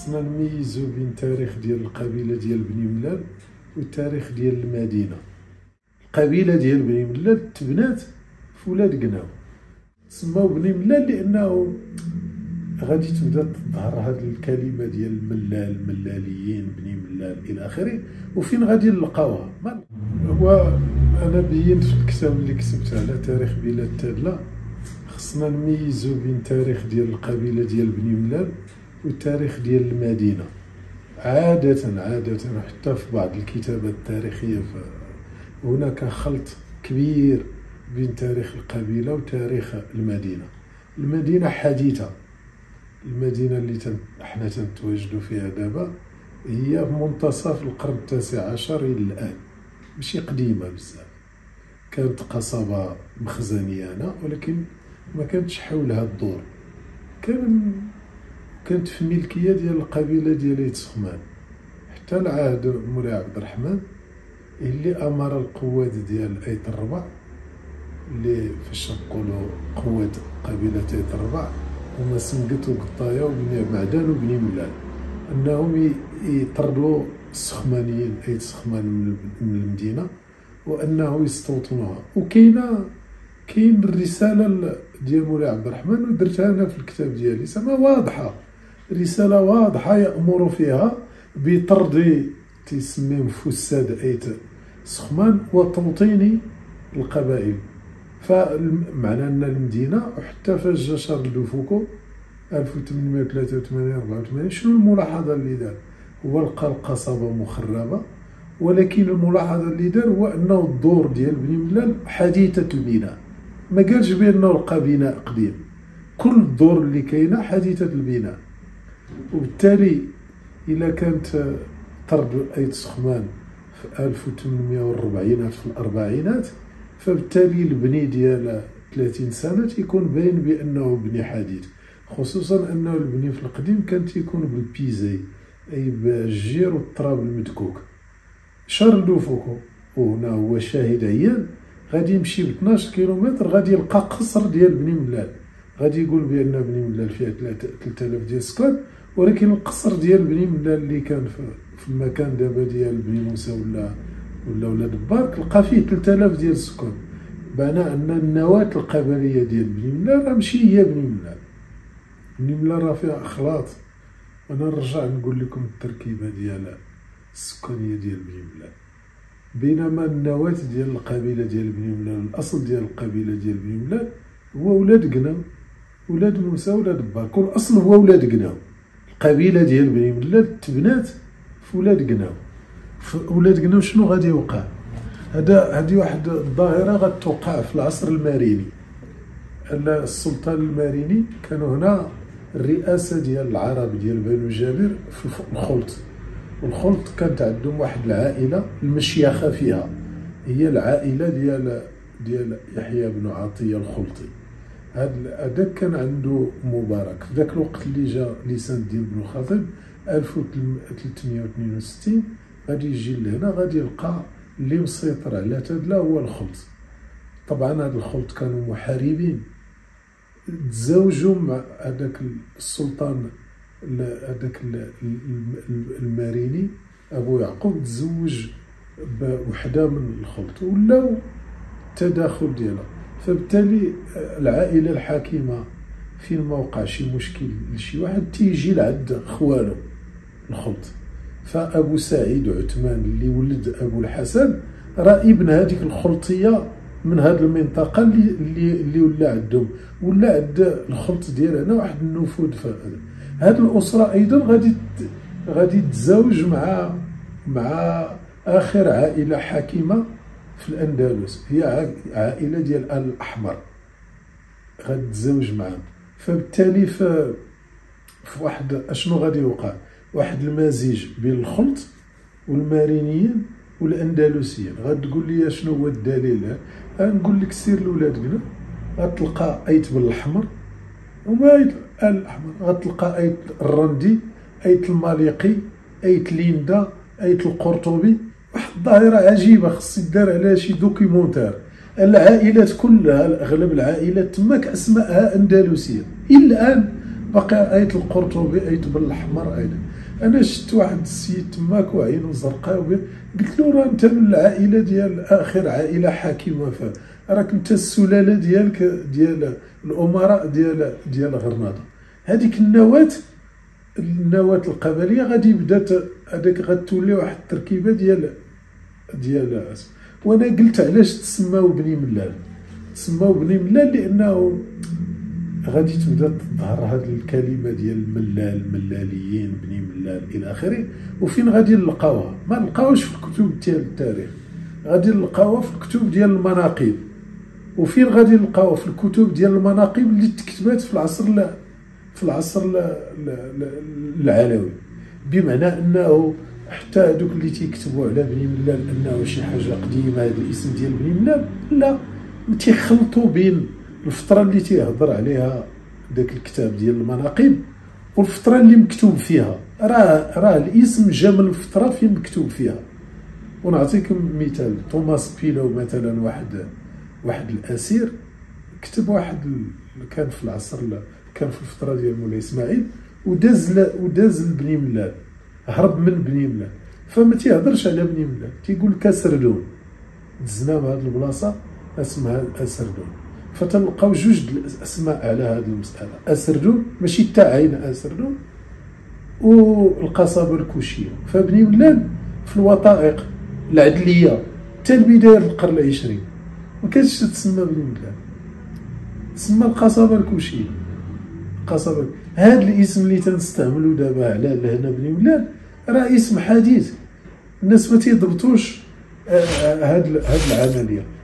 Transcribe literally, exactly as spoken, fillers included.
خصنا نميزو بين التاريخ ديال القبيله ديال بني ملال والتاريخ ديال المدينه. القبيله ديال بني ملال تبنات في ولاد قناو، تسماو بني ملال لانه غادي تبدا تظهر هذه الكلمه ديال ملال، ملاليين، بني ملال الى اخره. وفين غادي نلقاوها؟ هو انا بينت في الكتاب اللي كتبت على تاريخ بلاد تادله خصنا نميزو بين التاريخ ديال القبيله ديال بني ملال والتاريخ ديال المدينه. عاده عاده حتى في بعض الكتابات التاريخيه هناك خلط كبير بين تاريخ القبيله وتاريخ المدينه. المدينه حديثه، المدينه اللي احنا تنتواجدوا فيها دابا هي في منتصف القرن التاسع عشر الى الان، ماشي قديمه بزاف. كانت قصبه مخزنيانه ولكن ما كانتش حولها الدور، كان كانت في ملكيه ديال القبيله ديال ايت سخمان حتى العهد مولاي عبد الرحمن اللي امر القوات ديال ايت الربع، اللي فاش نقولوا قوات قبيله ايت الربع هما سنقت وقطايه وبني معدن وبني ملال، انهم يطردوا السخمانيين ايت سخمان من المدينه وانه يستوطنوها. وكاينه كاين الرساله ديال مولاي عبد الرحمن ودرتها انا في الكتاب ديالي، سما واضحه، رساله واضحه يامر فيها بطرد تيسميهم فساد ايت سخمان وتوطين القبائل. فمعنى ان المدينه وحتى فاش جا شارل دو فوكو ألف وثمانمائة وثلاثة وثمانين أربعة وثمانين شنو الملاحظه اللي دار؟ هو لقى القصبه مخربه، ولكن الملاحظه اللي دار هو انه الدور ديال بني ملال حديثه البناء، ما قالش بانه لقى بناء قديم، كل الدور اللي كاينه حديثه البناء. وبالتالي الا كانت طرد ايت سخمان في ألف وثمانمائة وأربعينات في الأربعينات، فبالتالي البني ديال ثلاثين سنه تيكون باين بانه بني حديث، خصوصا انه البني في القديم كان تيكون بالبيزي اي بالجير والتراب المدكوك. شارل دو فوكو وهنا هو شاهد عيان، غادي يمشي ب اثناش كيلومتر غادي يلقى قصر ديال بني ملال، غادي يقول بان بني ملال فيها ثلاثة آلاف ديال السكان، ولكن القصر ديال بني ملال اللي كان في المكان دابا ديال بني موسى ولا ولا ولاد بارك لقى فيه ثلاثة آلاف ديال السكان، معنى ان النواه القبليه ديال بني ملال راه ماشي هي بني ملال. بني ملال راه فيها اخلاط، انا نرجع نقول لكم التركيبه ديال السكانيه ديال بني ملال، بينما النواه ديال القبيله ديال بني ملال الاصل ديال القبيله ديال بني ملال هو ولاد قناو، ولاد موسى ولاد بارك، والاصل هو ولاد قناو. القبيله ديال بني ملال تبنات في ولاد قناو. في ولاد قناو شنو غادي يوقع؟ هذا هذه واحد الظاهره غتوقع في العصر الماريني. السلطان الماريني كانوا هنا الرئاسه ديال العرب ديال بنو جابر في الخلط، والخلط كانت عندهم واحد العائله المشيخه فيها، هي العائله ديال ديال يحيى بن عطيه الخلطي. هذاك كان عنده مبارك في ذاك الوقت اللي جا لسان الدين بن خاطب ألف وثلاثمائة واثنين وستين، غادي يجي لهنا غادي يلقى اللي مسيطر على تادله هو الخلط. طبعا هذا الخلط كانوا محاربين، تزوجوا مع هذاك السلطان هذاك الماريني ابو يعقوب، تزوج بوحده من الخلط ولاو التداخل ديالها. فبالتالي العائله الحاكمه فين ما وقع شي مشكل لشي واحد تيجي لعند خوانو الخلط. فابو سعيد عثمان اللي ولد ابو الحسن راه ابن هذيك الخلطيه من هذه المنطقه اللي اللي اللي ولا عندهم، ولا عند الخلط ديال هنا واحد النفوذ. في هذه الاسره ايضا غادي غادي تتزوج مع مع اخر عائله حاكمه في الاندلس، هي عائله ديال ال الاحمر، غادي تتزوج معهم. فبالتالي في في واحد اشنو غادي يوقع؟ واحد المزيج بين الخلط والمارينيين والاندلسيين. غتقول لي شنو هو الدليل؟ غنقول لك سير لولاد قنا غتلقى ايت بالاحمر وما ايت الاحمر، غتلقى ايت الرندي، ايت الماليقي، ايت ليندا، ايت القرطبي. واحد الظاهره عجيبه خص يدار عليها شي دوكيومونتير. العائلات كلها اغلب العائلات تماك اسماءها اندلسيه الى الان، باقي آية القرطبي آية بالأحمر أيضا. أنا شفت واحد السيد تماك وعينو زرقاء، قلت له راه أنت من العائلة ديال آخر عائلة حاكمة، راك أنت السلالة ديالك ديال الأمراء ديال ديال غرناطة. هذيك النواة النواة القبلية غادي يبدا هذاك غتولي واحد التركيبة ديال ديال وأنا قلت علاش تسماو بني ملال؟ تسماو بني ملال لأنه غادي تبدا تظهر هذه الكلمه ديال ملال، ملاليين، بني ملال الى اخره. وفين غادي نلقاوها؟ ما نلقاوش في الكتب ديال التاريخ، غادي نلقاوها في الكتب ديال المناقب. وفين غادي نلقاوها؟ في الكتب ديال المناقب اللي تكتبات في العصر لا في العصر لا العلوي، بمعنى انه حتى هذوك اللي تيكتبوا على بني ملال انه شي حاجه قديمه، هذا الاسم ديال بني ملال، لا، تيخلطوا بين الفترة اللي تيهضر عليها داك الكتاب ديال المناقب والفترة اللي مكتوب فيها. راه راه الاسم جا من الفترة فين مكتوب فيها. ونعطيكم مثال، توماس بيلو مثلا، واحد واحد الاسير كتب واحد كان في العصر كان في الفترة ديال مولاي اسماعيل، وداز وداز لبني ملال، هرب من بني ملال، فما تيهضرش على بني ملال، تيقول كسردون، دزنا بهاد البلاصة اسمها اسردون. فتلقاو جوج الاسماء على هذه المساله، اسردون ماشي تاع عين اسردون، والقصبه الكوشيه. فبني ملال في الوثائق العدليه حتى البدايه القرن العشرين ما كانتش تسمى بني ملال، تسمى القصبه الكوشيه. القصبه هذا الاسم اللي تنستعملوا دابا على هنا بني ملال راه اسم حديث، الناس ما تيضبطوش هاد هاد العمليه.